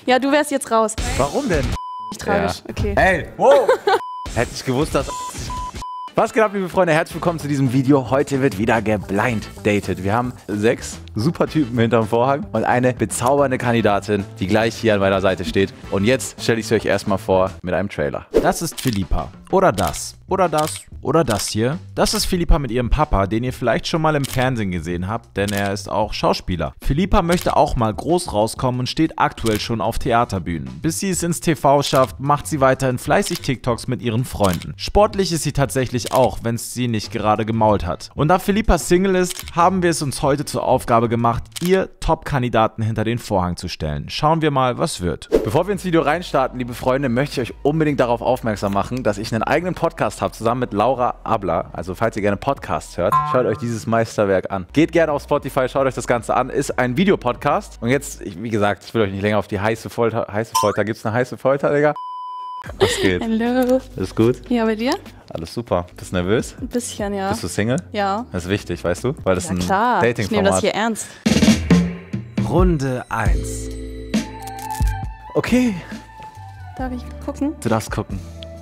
Ja, du wärst jetzt raus. Warum denn? Nicht tragisch, okay. Ey, wow! Hätte ich gewusst, dass... Was geht ab, liebe Freunde? Herzlich willkommen zu diesem Video. Heute wird wieder geblind dated. Wir haben 6 super Typen hinterm Vorhang und eine bezaubernde Kandidatin, die gleich hier an meiner Seite steht. Und jetzt stelle ich sie euch erstmal vor mit einem Trailer. Das ist Philippa. Oder das. Oder das. Oder das hier. Das ist Philippa mit ihrem Papa, den ihr vielleicht schon mal im Fernsehen gesehen habt, denn er ist auch Schauspieler. Philippa möchte auch mal groß rauskommen und steht aktuell schon auf Theaterbühnen. Bis sie es ins TV schafft, macht sie weiterhin fleißig TikToks mit ihren Freunden. Sportlich ist sie tatsächlich auch, wenn es sie nicht gerade gemault hat. Und da Philippa Single ist, haben wir es uns heute zur Aufgabe gemacht, ihr Top-Kandidaten hinter den Vorhang zu stellen. Schauen wir mal, was wird. Bevor wir ins Video reinstarten, liebe Freunde, möchte ich euch unbedingt darauf aufmerksam machen, dass ich einen eigenen Podcast habe, zusammen mit Laura Abler. Also falls ihr gerne Podcasts hört, schaut euch dieses Meisterwerk an. Geht gerne auf Spotify, schaut euch das Ganze an. Ist ein Videopodcast. Und jetzt, wie gesagt, ich will euch nicht länger auf die heiße Folter... Heiße Folter? Gibt's eine heiße Folter, Digga? Was geht? Hallo. Ist gut? Ja, bei dir? Alles super. Bist du nervös? Ein bisschen, ja. Bist du Single? Ja. Das ist wichtig, weißt du? Weil das Ja ist klar, ein ich nehme das Dating-Format. hier ernst. Runde 1. Okay, Darf ich gucken? du darfst gucken.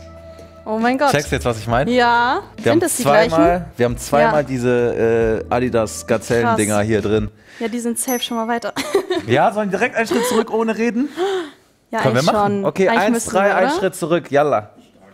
Oh mein Gott. Checkst du jetzt, was ich meine? Ja, sind das die gleichen? Wir haben zweimal Ja. diese Adidas Gazellen-Dinger hier drin. Ja, die sind safe schon mal weiter. Ja, sollen wir direkt einen Schritt zurück ohne reden? Ja, Können wir eigentlich machen? schon. Okay, Eigentlich 1, müssten 3, wir, ein oder? Schritt zurück, yalla.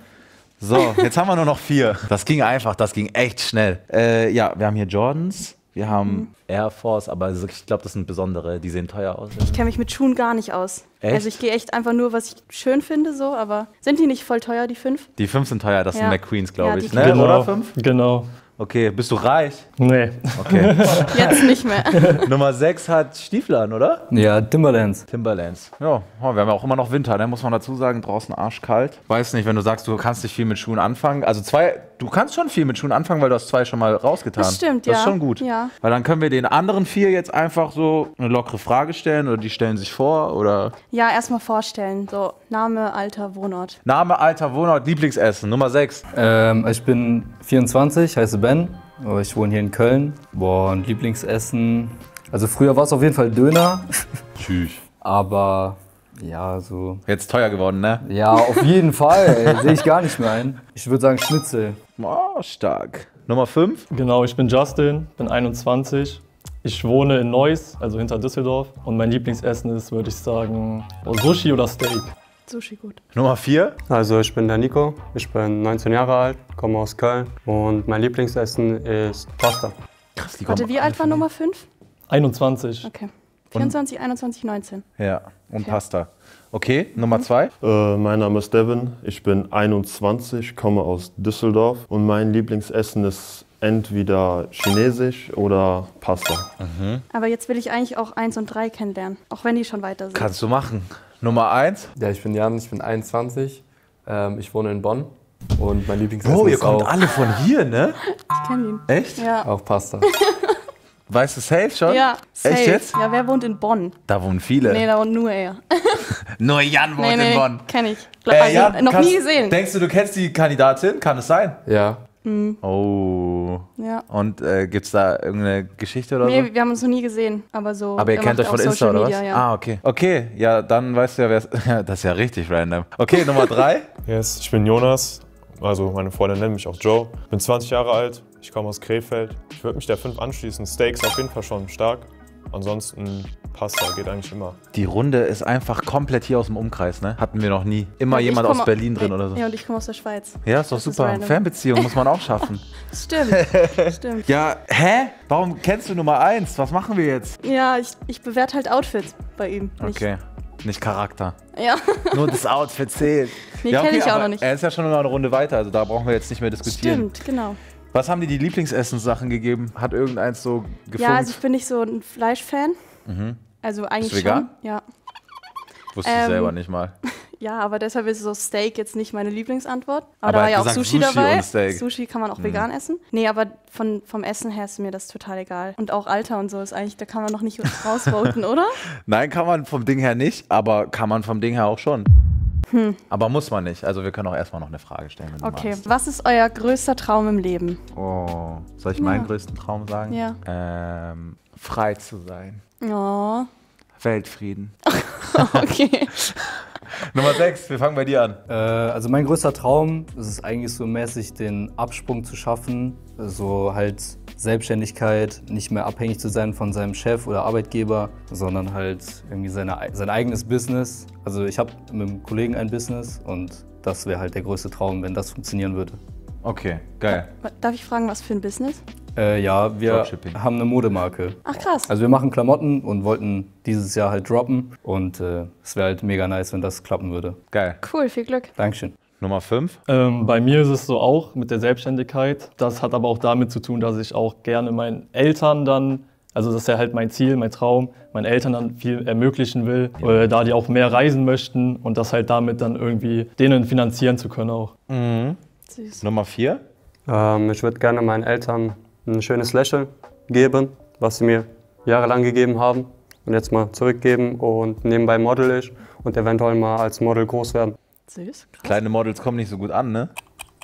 So, jetzt haben wir nur noch 4. Das ging einfach, das ging echt schnell. Ja, wir haben hier Jordans, wir haben Air Force, aber ich glaube, das sind besondere, die sehen teuer aus. Ich kenne mich mit Schuhen gar nicht aus. Echt? Also ich gehe echt einfach nur, was ich schön finde, so, aber sind die nicht voll teuer, die 5? Die 5 sind teuer, das sind Ja. McQueens, glaube Ja, ich. die Ne? kenn ich. Oder 5? Genau. Okay, bist du reich? Nee. Okay. Jetzt nicht mehr. Nummer 6 hat Stiefel an, oder? Ja, Timberlands. Timberlands. Ja, wir haben ja auch immer noch Winter, ne? Muss man dazu sagen, draußen arschkalt. Weiß nicht, wenn du sagst, du kannst nicht viel mit Schuhen anfangen. Also du kannst schon viel mit Schuhen anfangen, weil du hast 2 schon mal rausgetan. Das stimmt, Das ja. ist schon gut. Ja. Weil dann können wir den anderen 4 jetzt einfach so eine lockere Frage stellen oder die stellen sich vor oder... Ja, erstmal vorstellen. So, Name, Alter, Wohnort. Name, Alter, Wohnort, Lieblingsessen, Nummer 6. Ich bin 24, heiße Ben. Aber ich wohne hier in Köln. Boah, und Lieblingsessen. Also früher war es auf jeden Fall Döner. Tschüss. Aber ja, so. Jetzt teuer geworden, ne? Ja, auf jeden Fall. Sehe ich gar nicht mehr ein. Ich würde sagen Schnitzel. Oh, stark. Nummer 5. Genau, ich bin Justin, bin 21. Ich wohne in Neuss, also hinter Düsseldorf. Und mein Lieblingsessen ist, würde ich sagen, Sushi oder Steak. Sushi gut. Nummer 4. Also ich bin der Nico, ich bin 19 Jahre alt, komme aus Köln und mein Lieblingsessen ist Pasta. Krass, die Warte, kommen wie alle alt war von mir. Nummer 5? 21. Okay. 24, 21, 19. Ja, und Pasta. Okay, Nummer 2. Mein Name ist Devin, ich bin 21, komme aus Düsseldorf und mein Lieblingsessen ist entweder chinesisch oder Pasta. Aber jetzt will ich eigentlich auch 1 und 3 kennenlernen, auch wenn die schon weiter sind. Kannst du machen. Nummer 1. Ja, ich bin Jan, ich bin 21. Ich wohne in Bonn und mein Lieblingsessen Bro, ihr ist kommt auch, alle von hier, ne? Ich kenne ihn. Echt? Ja. auch Pasta. Weißt du safe schon? Ja, safe. Echt jetzt? Ja, wer wohnt in Bonn? Da wohnen viele. Nee, da wohnt nur er. Nur Jan wohnt in Bonn. Kenn ich. Also, noch nie gesehen. Denkst du kennst die Kandidatin? Kann es sein? Ja, Oh. Ja. Und gibt's da irgendeine Geschichte oder so? Nee, wir haben uns noch nie gesehen, aber so. Aber ihr er kennt macht euch von auch Insta Social oder was? Media, ja. Ah, okay. Okay, ja, dann weißt du ja, wer es. Ja, das ist ja richtig random. Okay, Nummer 3. Yes, ich bin Jonas, also meine Freundin nennt mich auch Joe. Bin 20 Jahre alt, ich komme aus Krefeld. Ich würde mich der 5 anschließen. Steaks auf jeden Fall schon stark. Ansonsten Pasta geht eigentlich immer. Die Runde ist einfach komplett hier aus dem Umkreis, ne? Hatten wir noch nie. Immer Und ich jemand komm aus Berlin drin oder so. Ja, und ich komme aus der Schweiz. Ja, ist doch Das ist super. random. Fernbeziehung muss man auch schaffen. Stimmt. Stimmt. Ja, hä? Warum kennst du Nummer 1? Was machen wir jetzt? Ja, ich bewerte halt Outfits bei ihm. Nicht. Okay, nicht Charakter. Ja. Nur das Outfit zählt. Nee, kenn ich auch aber noch nicht. Er ist ja schon immer eine Runde weiter, also da brauchen wir jetzt nicht mehr diskutieren. Stimmt, genau. Was haben die Lieblingsessenssachen gegeben? Hat irgendeins so gefunkt? Ja, also ich bin nicht so ein Fleischfan. Also eigentlich Bist du vegan? schon. Ja. Wusste ich selber nicht mal. Ja, aber deshalb ist so Steak jetzt nicht meine Lieblingsantwort. Aber da er war hat ja auch gesagt, Sushi Sushi dabei. und Steak. Sushi kann man auch vegan essen. Nee, aber vom Essen her ist mir das total egal. Und auch Alter und so ist eigentlich, da kann man noch nicht rausvoten, oder? Nein, kann man vom Ding her nicht, aber kann man vom Ding her auch schon. Aber muss man nicht. Also wir können auch erstmal noch eine Frage stellen. Wenn du Okay. magst. Was ist euer größter Traum im Leben? Oh, soll ich meinen größten Traum sagen? Ja. Frei zu sein. Oh. Weltfrieden. Okay. Nummer 6, wir fangen bei dir an. Also mein größter Traum ist es eigentlich so mäßig, den Absprung zu schaffen, so halt Selbstständigkeit, nicht mehr abhängig zu sein von seinem Chef oder Arbeitgeber, sondern halt irgendwie sein eigenes Business. Also ich habe mit einem Kollegen ein Business und das wäre halt der größte Traum, wenn das funktionieren würde. Okay, geil. Darf ich fragen, was für ein Business? Ja, wir Dropshipping. haben eine Modemarke. Ach krass. Also wir machen Klamotten und wollten dieses Jahr halt droppen und es wäre halt mega nice, wenn das klappen würde. Geil. Cool, viel Glück. Dankeschön. Nummer 5. Bei mir ist es so auch mit der Selbstständigkeit. Das hat aber auch damit zu tun, dass ich auch gerne meinen Eltern dann, also das ist ja halt mein Ziel, mein Traum, meinen Eltern dann viel ermöglichen will, da die auch mehr reisen möchten und das halt damit dann irgendwie denen finanzieren zu können auch. Süß. Nummer 4. Ich würde gerne meinen Eltern ein schönes Lächeln geben, was sie mir jahrelang gegeben haben und jetzt mal zurückgeben und nebenbei model ich und eventuell mal als Model groß werden. Süß, krass. Kleine Models kommen nicht so gut an, ne?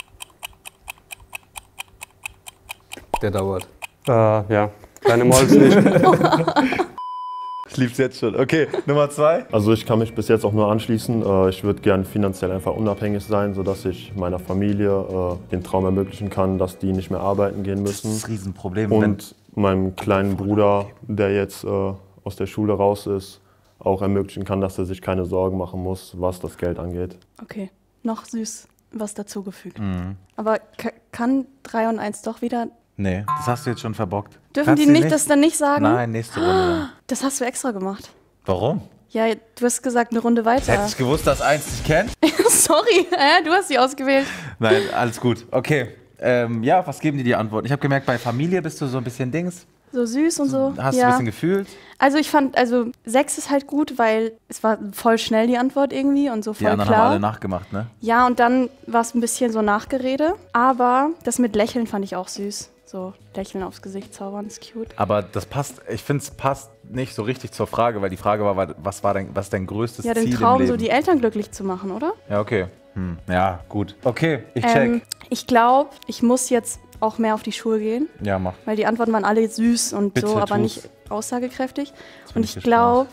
Der dauert. Ja, kleine Models nicht. Ich lieb's jetzt schon. Okay, Nummer 2. Also ich kann mich bis jetzt auch nur anschließen. Ich würde gerne finanziell einfach unabhängig sein, sodass ich meiner Familie den Traum ermöglichen kann, dass die nicht mehr arbeiten gehen Das ist müssen. das Riesenproblem. Und meinem kleinen Bruder, der jetzt aus der Schule raus ist, auch ermöglichen kann, dass er sich keine Sorgen machen muss, was das Geld angeht. Okay, noch süß was dazugefügt. Mhm. Aber kann 3 und 1 doch wieder... Nee, das hast du jetzt schon verbockt. Dürfen Kannst die du nicht das dann nicht sagen? Nein, nächste Runde dann. Das hast du extra gemacht. Warum? Ja, du hast gesagt, eine Runde weiter. Hätte ich gewusst, dass 1 dich kennt? Sorry, du hast sie ausgewählt. Nein, alles gut. Okay. Ja, was geben dir die Antworten? Ich habe gemerkt, bei Familie bist du so ein bisschen Dings. So süß und so. Hast du ja. ein bisschen gefühlt? Also ich fand, 6 ist halt gut, weil es war voll schnell die Antwort irgendwie und so Die voll anderen klar. haben alle nachgemacht, ne? Ja, und dann war es ein bisschen so Nachgerede. Aber das mit Lächeln fand ich auch süß. So Lächeln aufs Gesicht zaubern ist cute. Aber das passt, ich finde es passt nicht so richtig zur Frage, weil die Frage war, was ist dein größtes Ja, Ziel den im Traum, Leben? so die Eltern glücklich zu machen, oder? Ja, okay. Ja, gut. Okay, ich check. Ich glaube, ich muss jetzt auch mehr auf die Schuhe gehen, Ja, mach. weil die Antworten waren alle süß und Bitte so, aber tu's. nicht aussagekräftig. bin Und ich ich glaube,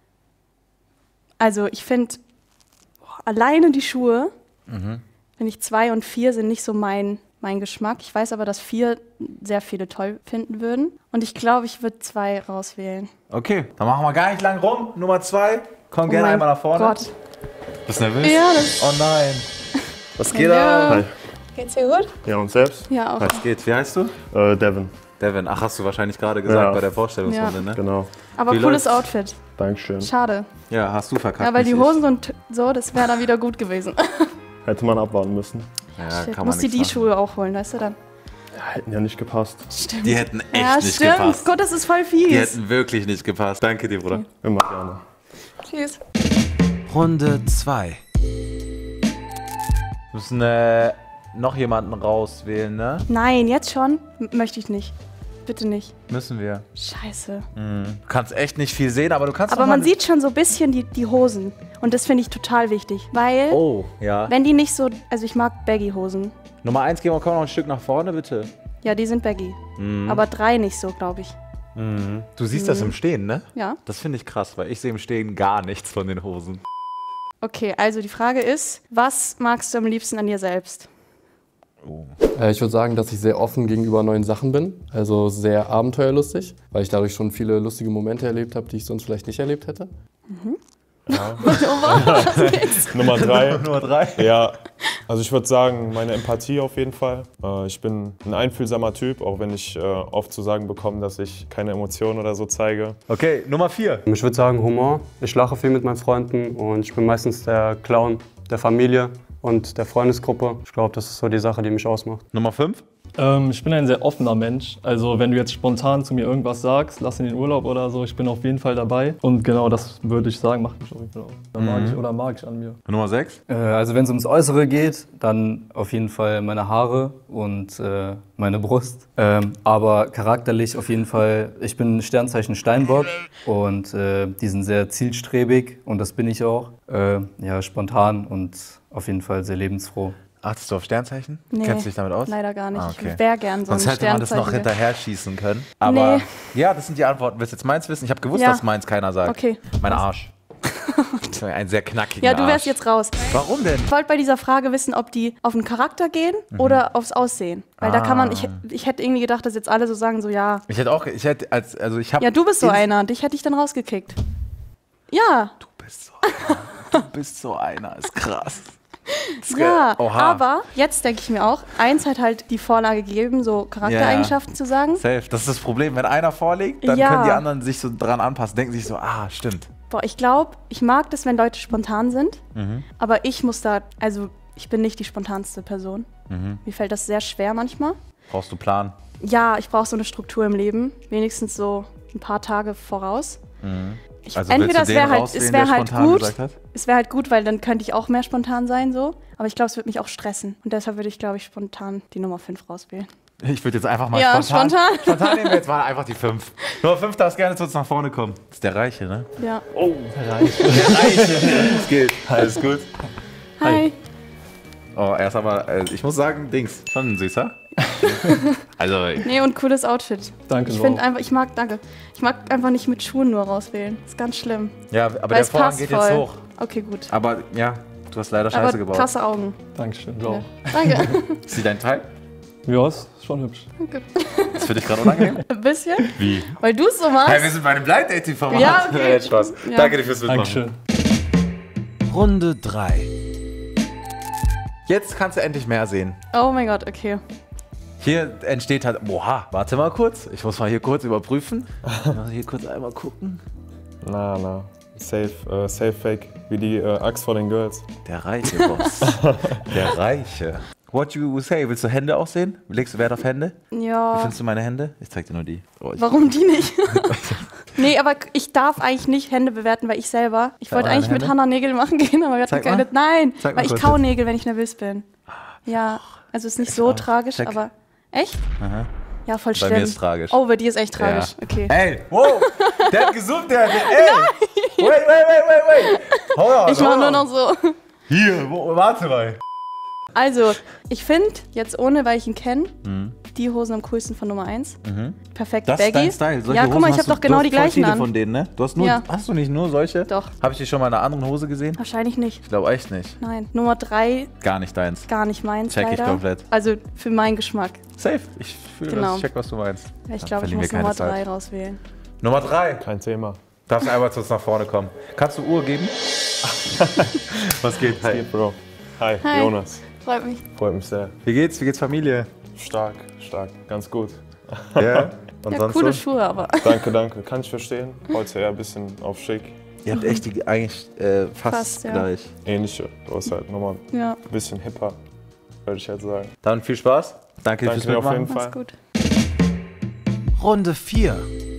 also ich finde, alleine die Schuhe, finde ich 2 und 4 sind nicht so mein Geschmack. Ich weiß aber, dass 4 sehr viele toll finden würden. Und ich glaube, ich würde 2 rauswählen. Okay, dann machen wir gar nicht lang rum. Nummer 2. Komm gerne mein einmal nach vorne. Gott. Bist du nervös? Ja, das- Oh nein. Was geht Ja. ab? Hi. Geht's dir gut? Ja, und selbst? Ja, auch. Was geht? Wie heißt du? Devin, Devin. Ach, hast du wahrscheinlich gerade gesagt Ja. bei der Vorstellungsrunde, ne? genau. Aber Wie cooles läuft's? Outfit. Dankeschön. Schade. Ja, hast du verkackt. Ja, weil die nicht ich. Hosen und so, das wäre dann wieder gut gewesen. Hätte man abwarten müssen. Ja, Shit, kann man muss die nichts machen. Schuhe auch holen, weißt du dann? Hätten ja nicht gepasst. Stimmt. Die hätten echt Ja, nicht stimmt. gepasst. Gott, das ist voll Die fies. hätten wirklich nicht gepasst. Danke dir, Bruder. Immer gerne. Tschüss. Runde 2. Wir müssen noch jemanden rauswählen, ne? Nein, jetzt schon? Möchte ich nicht. Bitte nicht. Müssen wir. Scheiße. Du kannst echt nicht viel sehen, aber du kannst Aber noch mal man sieht schon so ein bisschen die Hosen. Und das finde ich total wichtig. Weil, Oh, ja. wenn die nicht so. Also, ich mag Baggy-Hosen. Nummer 1, gehen wir noch ein Stück nach vorne, bitte. Ja, die sind Baggy. Aber 3 nicht so, glaube ich. Du siehst das im Stehen, ne? Ja. Das finde ich krass, weil ich sehe im Stehen gar nichts von den Hosen. Okay, also die Frage ist: Was magst du am liebsten an dir selbst? Ich würde sagen, dass ich sehr offen gegenüber neuen Sachen bin, also sehr abenteuerlustig, weil ich dadurch schon viele lustige Momente erlebt habe, die ich sonst vielleicht nicht erlebt hätte. Nummer 3. Nummer 3. Ja, also ich würde sagen, meine Empathie auf jeden Fall. Ich bin ein einfühlsamer Typ, auch wenn ich oft zu sagen bekomme, dass ich keine Emotionen oder so zeige. Okay, Nummer 4. Ich würde sagen Humor. Ich lache viel mit meinen Freunden und ich bin meistens der Clown der Familie und der Freundesgruppe. Ich glaube, das ist so die Sache, die mich ausmacht. Nummer 5. Ich bin ein sehr offener Mensch. Also wenn du jetzt spontan zu mir irgendwas sagst, lass in den Urlaub oder so, ich bin auf jeden Fall dabei. Und genau das würde ich sagen, macht mich auf jeden Fall aus. Mag ich an mir. Nummer 6. Also wenn es ums Äußere geht, dann auf jeden Fall meine Haare und meine Brust. Aber charakterlich auf jeden Fall, ich bin Sternzeichen Steinbock und die sind sehr zielstrebig und das bin ich auch. Ja, spontan und auf jeden Fall sehr lebensfroh. Achtest du auf Sternzeichen? Nee, Kennst du dich damit aus? leider gar nicht. Ah, okay. Ich wäre gern so ein Sonst hätte man das noch Sternzeichen. hinterher schießen können. Aber Nee. ja, das sind die Antworten. Willst du jetzt meins wissen? Ich habe gewusst, Ja. dass meins keiner sagt. Okay. Mein Arsch. Ein sehr knackiger Ja, du wärst Arsch. jetzt raus. Warum denn? Ich wollte bei dieser Frage wissen, ob die auf den Charakter gehen oder aufs Aussehen. Weil da kann man, ich hätte irgendwie gedacht, dass jetzt alle so sagen, so ja. Ich hätte auch, ich habe. Ja, du bist so einer, dich hätte ich dann rausgekickt. Ja. Du bist so einer. Du bist so einer, ist krass. Ja, Oha. aber jetzt denke ich mir auch, eins hat halt die Vorlage gegeben, so Charaktereigenschaften zu sagen. Safe. Das ist das Problem. Wenn einer vorliegt, dann Ja. können die anderen sich so dran anpassen, denken sich so, stimmt. Boah, ich glaube, ich mag das, wenn Leute spontan sind, aber ich muss da, also ich bin nicht die spontanste Person. Mir fällt das sehr schwer manchmal. Brauchst du Plan? Ja, ich brauche so eine Struktur im Leben, wenigstens so ein paar Tage voraus. Also Entweder willst du es wäre den halt, rauswählen, es wäre der halt spontan gut, gesagt hat? es wäre halt gut, weil dann könnte ich auch mehr spontan sein so. Aber ich glaube, es würde mich auch stressen und deshalb würde ich, glaube ich, spontan die Nummer 5 rauswählen. Ich würde jetzt einfach mal Ja, spontan. spontan. Spontan nehmen wir jetzt mal einfach die 5. Nummer 5 darfst gerne zu uns nach vorne kommen. Das ist der Reiche, ne? Ja. Der Reiche. Das geht. Alles gut. Hi. Oh, erst aber, ich muss sagen, Dings. Schon ein süßer. Also, Nee, und cooles Outfit. Danke, Ich Bro. finde einfach, ich mag einfach nicht mit Schuhen nur rauswählen. Das ist ganz schlimm. ja, aber Weil der es Vorhang passt geht voll. jetzt hoch. Okay, gut. Aber ja, du hast leider Aber Scheiße gebaut. krasse Augen. Dankeschön, Ja. Bro. Danke. Ist sie dein Teil? Ja, ist schon hübsch. Ist für dich gerade unangenehm? Ein bisschen, Wie? weil du es so machst. Hey, wir sind bei einem Blind Dating Format. Ja, okay. Spaß. Ja. Danke dir fürs Mitmachen. Dankeschön. Runde 3. Jetzt kannst du endlich mehr sehen. Oh mein Gott, okay. Hier entsteht halt. Oha, warte mal kurz. Ich muss mal hier kurz überprüfen. Mal hier kurz einmal gucken. Na. Safe Fake. Wie die Axt vor den Girls. Der reiche Boss. Der Reiche. What you say? Willst du Hände auch sehen? Legst du Wert auf Hände? Wie Ja. findest du meine Hände? Ich zeig dir nur die. Oh, Warum die nicht? Nee, aber ich darf eigentlich nicht Hände bewerten, weil ich selber. Ich Zeig wollte mal eigentlich deine mit Hände. Hannah Nägel machen gehen, aber wir hatten Zeig keine. mal. Nein, Zeig mal weil ich kurz kau jetzt. Nägel, wenn ich nervös bin. Ja, also ist nicht so tragisch, Check. aber. Echt? Aha. Ja, voll Bei schlimm. mir ist tragisch. Oh, bei dir ist echt tragisch. Ja. Okay. Hey, wow! Der hat gesummt, der. Ey! Wait! Hold on, Ich mach hold nur on. noch so. Hier, warte mal. Also, ich finde, jetzt ohne, weil ich ihn kenne, die Hosen am coolsten von Nummer 1. Perfekt Das ist baggy. dein Style. Solche Ja, guck Hosen mal, ich hast habe doch genau die du hast voll gleichen viele an. von denen, ne? Ja. Hast du nicht nur solche? Doch. Habe ich die schon mal in einer anderen Hose gesehen? Wahrscheinlich nicht. Ich glaube echt nicht. Nein. Nummer 3, Gar nicht deins. gar nicht meins. Check ich leider. komplett. Also für meinen Geschmack. Safe. Ich fühle Genau. das. Ich check, was du meinst. Ja, ich Dann glaube, ich verlieren muss wir keine Nummer Zeit. 3 rauswählen. Nummer 3. Kein Thema. Darfst du einmal zu uns nach vorne kommen. Kannst du Uhr geben? Was geht? Hi, Bro. Hi, Hi. Jonas. Freut mich. Freut mich sehr. Wie geht's? Wie geht's Familie? Stark. Ganz gut. Ja? Und Ja, sonst coole so? Schuhe, aber. Danke. Kann ich verstehen. Heute eher ein bisschen auf schick. Ihr habt echt die eigentlich fast, Fast, ja. gleich. Ähnliche. Du hast halt nochmal Ja, ein bisschen hipper, würde ich halt sagen. Dann viel Spaß. Danke Danke fürs dir auf Mitmachen. jeden mach's Fall. gut. Runde 4.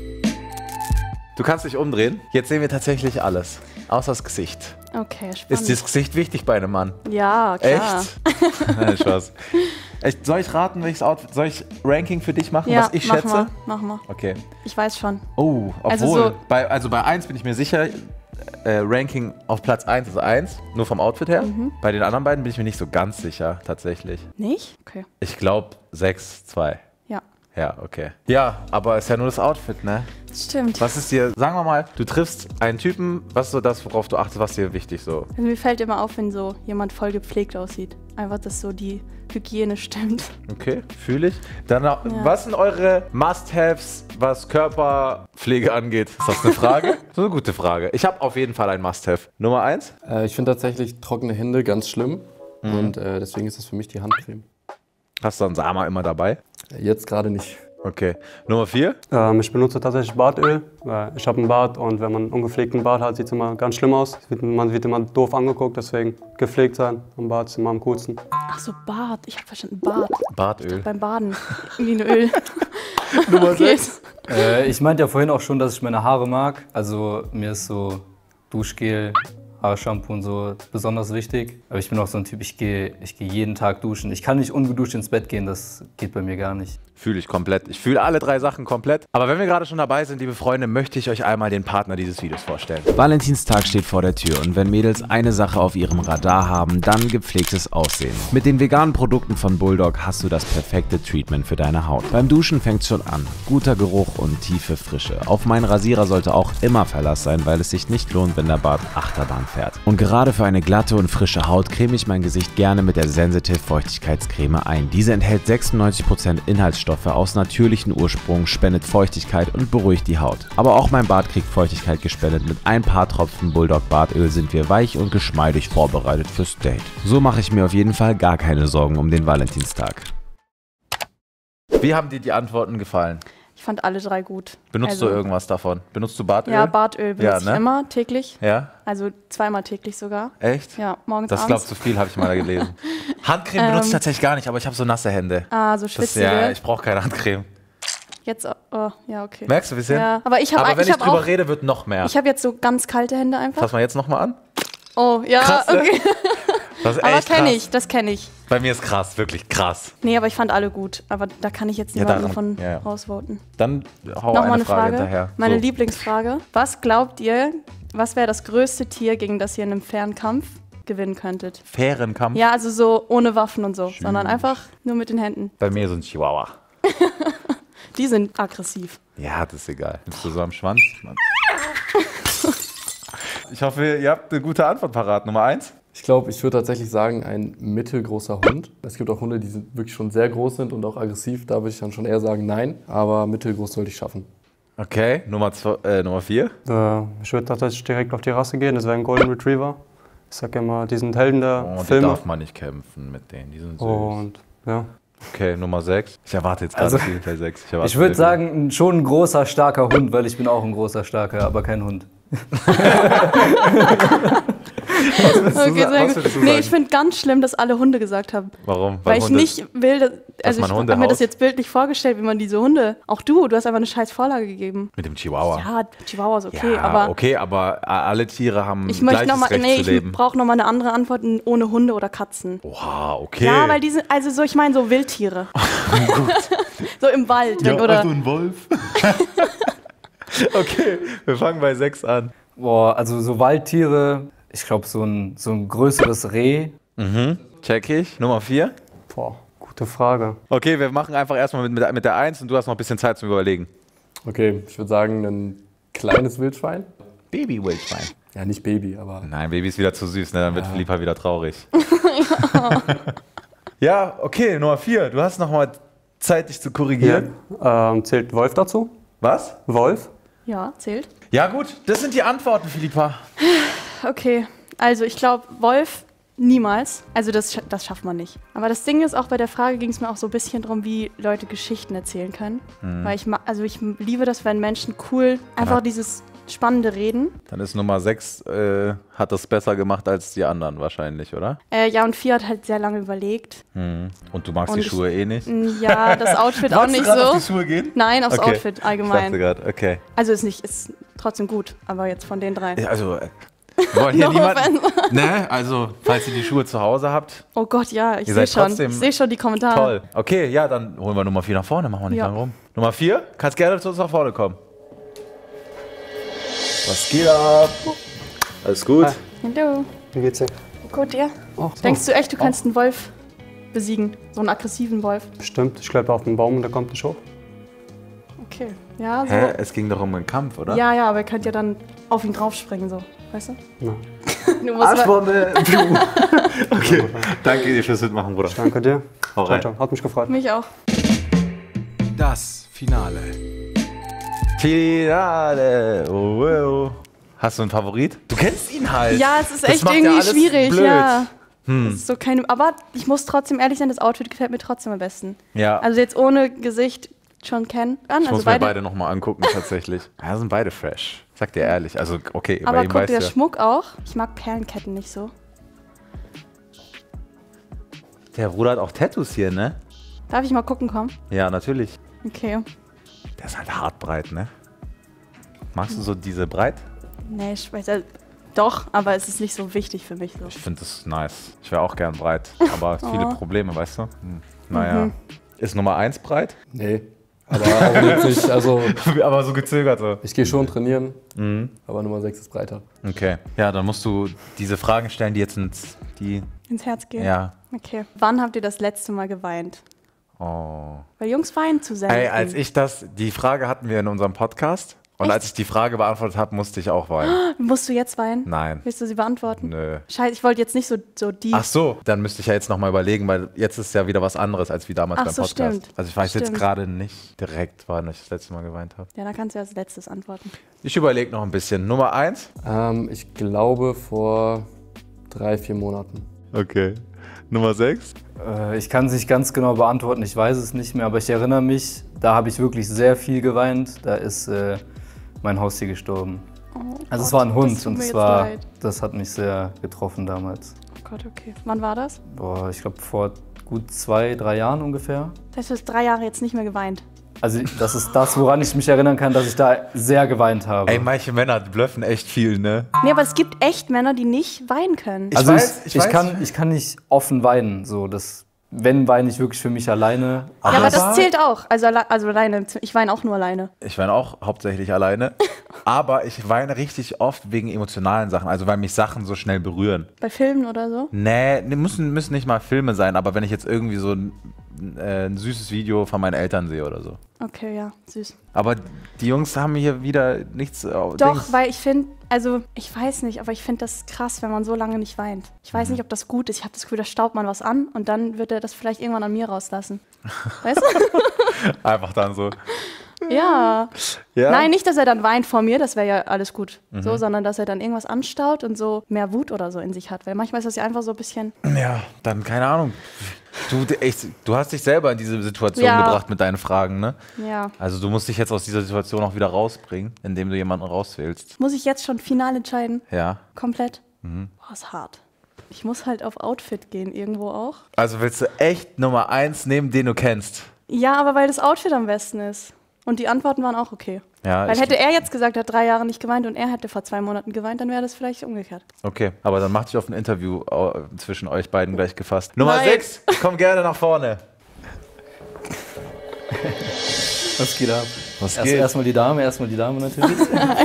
Du kannst dich umdrehen. Jetzt sehen wir tatsächlich alles. Außer das Gesicht. Okay, spannend. Ist das Gesicht wichtig bei einem Mann? Ja, klar. Echt? Nein, Spaß. Echt, soll ich raten, welches Outfit? Soll ich Ranking für dich machen, Ja, was ich mach schätze? mal, mach mal. Okay. Ich weiß schon. Oh, obwohl. Also so- bei 1 bin ich mir sicher, Ranking auf Platz 1 ist 1, nur vom Outfit her. Bei den anderen beiden bin ich mir nicht so ganz sicher, tatsächlich. Nicht? Okay. Ich glaube 6, 2. Ja, Ja, okay. Ja, aber ist ja nur das Outfit, ne? das stimmt. Was ist dir, sagen wir mal, du triffst einen Typen, was ist so das, worauf du achtest, was dir wichtig so? Also mir fällt immer auf, wenn so jemand voll gepflegt aussieht. Einfach, dass so die Hygiene stimmt. Okay, fühle ich. Dann, was sind eure Must-Haves, was Körperpflege angeht? Ist das eine Frage? Das ist eine gute Frage. Ich habe auf jeden Fall ein Must-Have. Nummer 1? Ich finde tatsächlich trockene Hände ganz schlimm. Und deswegen ist das für mich die Handcreme. Hast du einen Sama immer dabei? Jetzt gerade nicht. Okay. Nummer 4? Ich benutze tatsächlich Bartöl. Weil ich habe einen Bart und wenn man einen ungepflegten Bart hat, sieht es immer ganz schlimm aus. Man wird immer doof angeguckt, deswegen gepflegt sein. Am Bart ist immer am coolsten. Ach so, Bart. Ich habe verstanden, Bart. Bartöl. Beim Baden. Irgendwie ein Öl. Nummer Okay. 6? Ich meinte ja vorhin auch schon, dass ich meine Haare mag. Also mir ist so Duschgel, Haarshampoo und so ist besonders wichtig. Aber ich bin auch so ein Typ, ich gehe jeden Tag duschen. Ich kann nicht ungeduscht ins Bett gehen, das geht bei mir gar nicht. Fühle ich komplett. Ich fühle alle 3 Sachen komplett. Aber wenn wir gerade schon dabei sind, liebe Freunde, möchte ich euch einmal den Partner dieses Videos vorstellen. Valentinstag steht vor der Tür und wenn Mädels eine Sache auf ihrem Radar haben, dann gepflegtes Aussehen. Mit den veganen Produkten von Bulldog hast du das perfekte Treatment für deine Haut. Beim Duschen fängt's schon an. Guter Geruch und tiefe Frische. Auf meinen Rasierer sollte auch immer Verlass sein, weil es sich nicht lohnt, wenn der Bart Achterbahn fährt. Und gerade für eine glatte und frische Haut creme ich mein Gesicht gerne mit der Sensitive Feuchtigkeitscreme ein. Diese enthält 96% Inhaltsstoffe aus natürlichem Ursprung, spendet Feuchtigkeit und beruhigt die Haut. Aber auch mein Bart kriegt Feuchtigkeit gespendet. Mit ein paar Tropfen Bulldog Bartöl sind wir weich und geschmeidig vorbereitet fürs Date. So mache ich mir auf jeden Fall gar keine Sorgen um den Valentinstag. Wie haben dir die Antworten gefallen? Ich fand alle 3 gut. Benutzt du irgendwas davon? Benutzt du Bartöl? Ja, Bartöl benutze ich immer täglich. Ja? Also 2-mal täglich sogar. Echt? Ja, morgens, Das abends. glaubst du viel, habe ich mal gelesen. Handcreme benutze ich tatsächlich gar nicht, aber ich habe so nasse Hände. Ah, so schwitzige. Ja, ich brauche keine Handcreme. Jetzt, oh, ja, okay. Merkst du, wie es sind? Ja, aber wenn ich drüber rede, wird noch mehr. Ich habe jetzt so ganz kalte Hände einfach. Fass mal jetzt nochmal an. Oh, ja, Krass, ne? okay. Das ist Aber echt krass. das kenne ich. Bei mir ist krass, wirklich krass. Nee, aber ich fand alle gut. Aber da kann ich jetzt niemanden von rausvoten. Dann hau Nochmal eine Frage hinterher. Meine Lieblingsfrage. Was glaubt ihr, was wäre das größte Tier, gegen das ihr in einem fairen Kampf gewinnen könntet? Fairen Kampf? Ja, also so ohne Waffen und so, sondern einfach nur mit den Händen. Bei mir so ein Chihuahua. Die sind aggressiv. Ja, das ist egal. Bist du so am Schwanz? Ich hoffe, ihr habt eine gute Antwort parat. Nummer 1? Ich glaube, ich würde tatsächlich sagen, ein mittelgroßer Hund. Es gibt auch Hunde, die wirklich schon sehr groß sind und auch aggressiv. Da würde ich dann schon eher sagen, nein. Aber mittelgroß sollte ich schaffen. Okay, Nummer 4? Ich würde tatsächlich direkt auf die Rasse gehen. Das wäre ein Golden Retriever. Ich sag immer, die sind Helden der Die Filme. darf man nicht kämpfen mit denen. Die sind süß. Und ja. Okay, Nummer 6. Ich erwarte jetzt gerade viel bei 6. Ich würde sagen, schon ein großer, starker Hund, weil ich bin auch ein großer, starker, aber kein Hund. Okay, sehr gut. Nee, ich finde ganz schlimm, dass alle Hunde gesagt haben. Warum? Weil ich nicht will, also ich habe mir das jetzt bildlich vorgestellt, wie man diese Hunde, auch du hast einfach eine scheiß Vorlage gegeben. Mit dem Chihuahua. Ja, Chihuahua ist okay, ja, aber... okay, aber alle Tiere haben ich möchte gleiches Recht zu leben. Ich brauche nochmal eine andere Antwort ohne Hunde oder Katzen. Oha, okay. Ja, weil die sind, also so, ich meine so Wildtiere. So im Wald. Ja, oder also ein Wolf. Okay, wir fangen bei 6 an. Boah, also so Waldtiere, ich glaube so ein größeres Reh. Check ich. Nummer 4? Boah, gute Frage. Okay, wir machen einfach erstmal mit der 1 und du hast noch ein bisschen Zeit zum Überlegen. Okay, ich würde sagen, ein kleines Wildschwein. Baby-Wildschwein. Ja, nicht Baby, aber... Nein, Baby ist wieder zu süß, ne? Dann wird Philippa wieder traurig. Ja, okay, Nummer 4. Du hast noch mal Zeit, dich zu korrigieren. Ja. Zählt Wolf dazu? Was? Wolf? Ja, zählt. Ja gut, das sind die Antworten, Philippa. Okay, also ich glaube, Wolf niemals. Also das schafft man nicht. Aber das Ding ist, auch bei der Frage ging es mir auch so ein bisschen darum, wie Leute Geschichten erzählen können. Weil ich liebe das, wenn Menschen cool einfach dieses spannende Reden. Dann ist Nummer 6, hat das besser gemacht als die anderen wahrscheinlich, oder? Ja, und 4 hat halt sehr lange überlegt. Und du magst die Schuhe eh nicht? Ja, das Outfit auch nicht so. Auf die Schuhe gehen? Nein, aufs Outfit allgemein. Ich dachte gerade, okay. Also ist trotzdem gut, aber jetzt von den 3. Ja, also, wir wollen hier niemanden... Ne, also, falls ihr die Schuhe zu Hause habt. Oh Gott, ja, ich sehe schon. Ich sehe schon die Kommentare. Toll. Okay, ja, dann holen wir Nummer 4 nach vorne, machen wir nicht lang rum. Nummer 4, kannst gerne zu uns nach vorne kommen. Was geht ab? Alles gut? Hallo. Wie geht's dir? Gut, dir? Oh, so. Denkst du echt, du kannst einen Wolf besiegen? So einen aggressiven Wolf? Bestimmt. Ich kletter auf den Baum und der kommt nicht hoch. Okay, ja, so. Hä? Es ging doch um einen Kampf, oder? Ja, aber ihr könnt ja dann auf ihn draufspringen, so. Weißt du? Ja. Arschbombe! Okay, danke dir fürs Mitmachen, Bruder. Danke dir. Hau rein. Ciao. Hat mich gefreut. Mich auch. Das Finale. Finale. Oh. Hast du einen Favorit? Du kennst ihn halt. Ja, es ist das echt macht irgendwie ja alles schwierig, blöd. ja. Das ist so aber ich muss trotzdem ehrlich sein, das Outfit gefällt mir trotzdem am besten. Ja. Also jetzt ohne Gesicht schon kennen. Ich muss mir beide nochmal angucken, tatsächlich. Ja, sind beide fresh. Sag dir ehrlich. Also, okay, aber bei ihm guck weißt dir du der Schmuck auch. Ich mag Perlenketten nicht so. Der Bruder hat auch Tattoos hier, ne? Darf ich mal gucken kommen? Ja, natürlich. Okay. Der ist halt hart breit, ne? Magst du so diese breit? Nee, ich weiß, Doch, aber es ist nicht so wichtig für mich. So. Ich finde das nice. Ich wäre auch gern breit, aber viele Probleme, weißt du? Naja. Ist Nummer 1 breit? Nee. Aber auch jetzt nicht, also Aber so gezögert so. ich gehe schon trainieren, aber Nummer 6 ist breiter. Okay. Ja, dann musst du diese Fragen stellen, die jetzt ins Herz gehen? Ja. Okay. Wann habt ihr das letzte Mal geweint? Oh. Weil Jungs weinen zu selten. Ey, die Frage hatten wir in unserem Podcast. Und als ich die Frage beantwortet habe, musste ich auch weinen. Musst du jetzt weinen? Nein. Willst du sie beantworten? Nö. Scheiße, ich wollte jetzt nicht so deep. Ach so, dann müsste ich ja jetzt nochmal überlegen, weil jetzt ist ja wieder was anderes als wie damals beim Podcast. Stimmt. Also ich weiß jetzt Stimmt. gerade nicht direkt, wann ich das letzte Mal geweint habe. Ja, dann kannst du als letztes antworten. Ich überlege noch ein bisschen. Nummer 1? Ich glaube vor 3-4 Monaten. Okay. Nummer 6? Ich kann es nicht ganz genau beantworten, ich weiß es nicht mehr, aber ich erinnere mich, da habe ich wirklich sehr viel geweint. Da ist mein Haustier gestorben. Oh Also es Gott, war ein Hund das tut und mir jetzt leid. das hat mich sehr getroffen damals. Oh Gott, okay. Wann war das? Boah, ich glaube vor gut 2-3 Jahren ungefähr. Das heißt, du hast 3 Jahre jetzt nicht mehr geweint. Also das ist das, woran ich mich erinnern kann, dass ich da sehr geweint habe. Ey, manche Männer blöffen echt viel, ne? Nee, aber es gibt echt Männer, die nicht weinen können. Also ich weiß. ich kann nicht offen weinen. So, wenn weine ich wirklich für mich alleine. Ja, aber das zählt auch. Also alleine. Ich weine auch nur alleine. Ich weine auch hauptsächlich alleine. Aber ich weine richtig oft wegen emotionalen Sachen. Also weil mich Sachen so schnell berühren. Bei Filmen oder so? Nee, müssen nicht mal Filme sein. Aber wenn ich jetzt irgendwie so ein süßes Video von meinen Eltern sehe oder so. Okay, ja, süß. Aber die Jungs haben hier wieder nichts. Doch, weil ich finde, also ich weiß nicht, aber ich finde das krass, wenn man so lange nicht weint. Ich weiß nicht, ob das gut ist. Ich habe das Gefühl, da staubt man was an und dann wird er das vielleicht irgendwann an mir rauslassen. Weißt du? Einfach dann so. Ja. Ja? Nein, nicht, dass er dann weint vor mir, das wäre ja alles gut. So, sondern dass er dann irgendwas anstaut und so mehr Wut oder so in sich hat. Weil manchmal ist das ja einfach so ein bisschen. Ja, dann keine Ahnung. Du hast dich selber in diese Situation gebracht mit deinen Fragen, ne? Ja. Also du musst dich jetzt aus dieser Situation auch wieder rausbringen, indem du jemanden rauswählst. Muss ich jetzt schon final entscheiden? Ja. Komplett? Boah, ist hart. Ich muss halt auf Outfit gehen, irgendwo auch. Also willst du echt Nummer 1 nehmen, den du kennst? Ja, aber weil das Outfit am besten ist. Und die Antworten waren auch okay. Ja, Weil hätte er jetzt gesagt, er hat 3 Jahre nicht geweint und er hätte vor 2 Monaten geweint, dann wäre das vielleicht umgekehrt. Okay, aber dann mach dich auf ein Interview zwischen euch beiden gleich gefasst. Nummer Nein. 6, komm gerne nach vorne. Was geht ab? Was geht? Erstmal die Dame natürlich.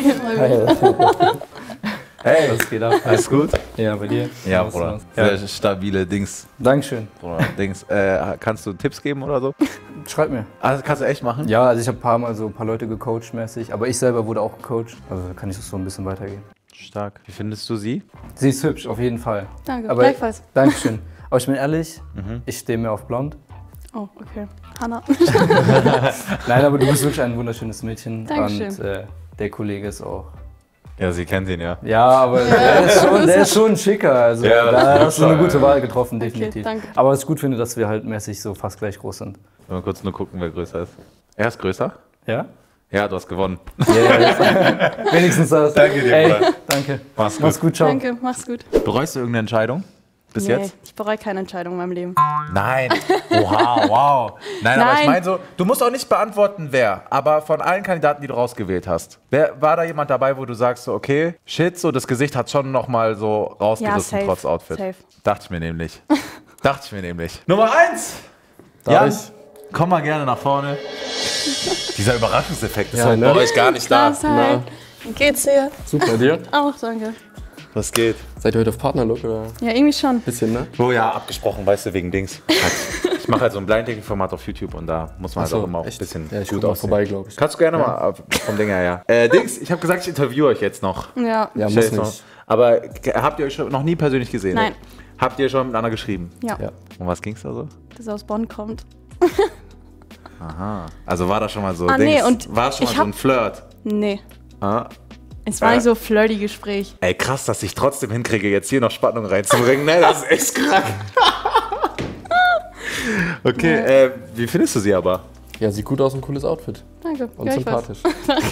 Hey, Was geht ab? alles gut? Ja, bei dir? Ja, Was Bruder. ist los? Sehr stabile Dings. Dankeschön. Bruder, Dings. Kannst du Tipps geben oder so? Schreib mir. Also, kannst du echt machen? Ja, also ich habe ein paar Leute gecoacht mäßig, aber ich selber wurde auch gecoacht. Also kann ich das so ein bisschen weitergehen. Stark. Wie findest du sie? Sie ist hübsch, auf jeden Fall. Danke, Aber gleichfalls. Dankeschön. Aber ich bin ehrlich, ich stehe mehr auf blond. Oh, okay. Hanna. Nein, aber du bist wirklich ein wunderschönes Mädchen. Dankeschön. Und der Kollege ist auch. Ja, sie kennt ihn, ja. Ja, aber der ist schon schicker. Also Ja, da hast du eine ja. gute Wahl getroffen, definitiv. danke. Aber was ich gut finde, dass wir halt mäßig so fast gleich groß sind. Mal kurz nur gucken, wer größer ist. Er ist größer? Ja? Ja, du hast gewonnen. Wenigstens das. Danke dir, Ey, Bruder. danke. Mach's gut. Ciao. Danke, mach's gut. Bereust du irgendeine Entscheidung? Bis jetzt? Ich bereue keine Entscheidung in meinem Leben. Nein. Oha, wow. Nein, aber ich Nein. meine so, du musst auch nicht beantworten, wer. Aber von allen Kandidaten, die du rausgewählt hast. War da jemand dabei, wo du sagst so, okay, shit, so das Gesicht hat schon nochmal so rausgerissen, safe, trotz Outfit. safe. Dachte ich mir nämlich. Nummer 1. Darf Jan, ich? komm mal gerne nach vorne. Dieser Überraschungseffekt ist Ja, halt ne? bei euch gar nicht da. Was halt? Wie geht's dir? Super, bei dir? Auch, danke. Was geht? Seid ihr heute auf Partnerlook oder? Ja, irgendwie schon. Bisschen, ne? Oh ja, abgesprochen, weißt du, wegen Dings. Ich mache halt so ein Blind-Dating-Format auf YouTube und da muss man halt auch immer auch ein bisschen Ja, ich gut guck mal aussehen. vorbei, glaube ich. Kannst du gerne mal vom Ding her, ja. Dings, ich habe gesagt, ich interviewe euch jetzt noch. Ja. Ja, Stell muss jetzt noch. nicht. Aber habt ihr euch schon noch nie persönlich gesehen? Nein. Habt ihr schon miteinander geschrieben? Ja. Ja. Um was ging's da so? Dass er aus Bonn kommt. Aha. Also war da schon mal so Ah, Dings, nee, und war schon mal ich so ein Flirt? Nee. Ah. Es war nicht so flirty Gespräch. Ey, krass, dass ich trotzdem hinkriege, jetzt hier noch Spannung reinzubringen. Ne, das ist echt krank. Okay, wie findest du sie aber? Ja, sieht gut aus, ein cooles Outfit. Danke. Und Ja, ich weiß. sympathisch.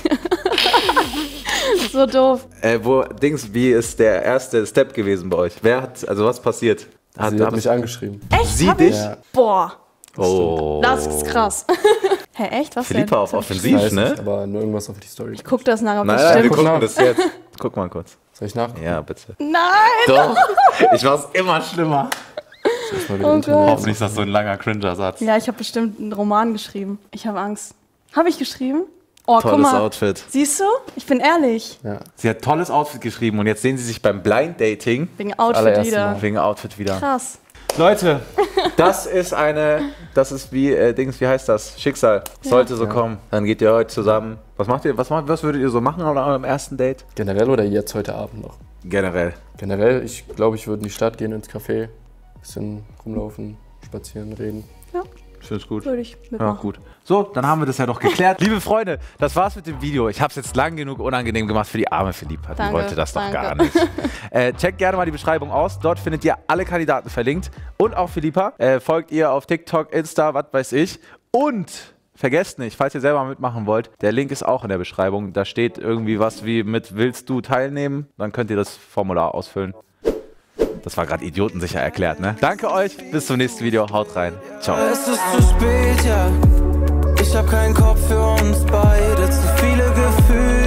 So doof. Wie ist der erste Step gewesen bei euch? Was passiert? Sie hat mich angeschrieben. Echt? Sie Hab dich? Ich? Boah. Oh. Das ist krass. Hä, echt? Was Philippa denn? auf Das hab ich- Offensiv, Weiß ne? nicht, aber nur irgendwas auf die Story. Ich guck das nach, ob das Naja, wir stimmt. gucken das jetzt. Guck mal kurz. Soll ich nachgucken? Ja, bitte. Nein! Doch. Ich mach's immer schlimmer. Oh Gott. Hoffentlich ist das so ein langer Cringer-Satz. Ja, ich habe bestimmt einen Roman geschrieben. Ich habe Angst. Habe ich geschrieben? Oh, Tolles guck mal. Outfit. Siehst du? Ich bin ehrlich. Ja. Sie hat tolles Outfit geschrieben und jetzt sehen Sie sich beim Blind Dating. Wegen Outfit allererste wieder. Mal. Wegen Outfit wieder. Krass. Leute, das ist wie, wie heißt das? Schicksal. Sollte so kommen. Dann geht ihr heute zusammen. Was würdet ihr so machen an eurem ersten Date? Generell oder jetzt heute Abend noch? Generell. Generell, ich glaube, ich würde in die Stadt gehen, ins Café, bisschen rumlaufen, spazieren, reden. Ja, Ich finde es gut. würde ich Ja, mitmachen. gut. So, dann haben wir das ja doch geklärt. Liebe Freunde, das war's mit dem Video. Ich habe es jetzt lang genug unangenehm gemacht für die arme Philippa. Die Danke, wollte das doch gar danke. nicht. Checkt gerne mal die Beschreibung aus. Dort findet ihr alle Kandidaten verlinkt. Und auch Philippa. Folgt ihr auf TikTok, Insta, was weiß ich. Und vergesst nicht, falls ihr selber mitmachen wollt, der Link ist auch in der Beschreibung. Da steht irgendwie was wie mit willst du teilnehmen? Dann könnt ihr das Formular ausfüllen. Das war gerade idiotensicher erklärt, ne? Danke euch, bis zum nächsten Video. Haut rein. Ciao. Es ist zu spät, ja. Ich hab keinen Kopf für uns beide. Zu viele Gefühle.